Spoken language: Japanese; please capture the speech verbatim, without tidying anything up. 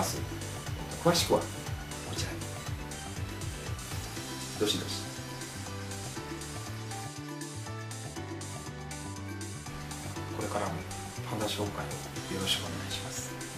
ます。詳しくはこちらにどしどし。これからもパンダ紹介をよろしくお願いします。